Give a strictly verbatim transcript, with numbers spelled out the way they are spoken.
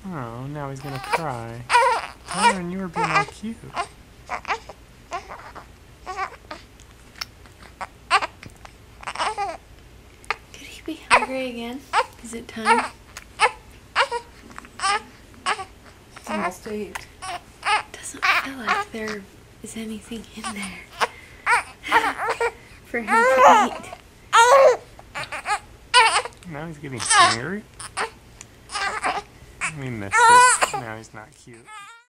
Oh, now he's gonna cry. Toren, you were being all cute. Could he be hungry again? Is it time? He's almost eight. Doesn't feel like there is anything in there for him to eat. Now he's getting hungry. We missed it. Now he's not cute.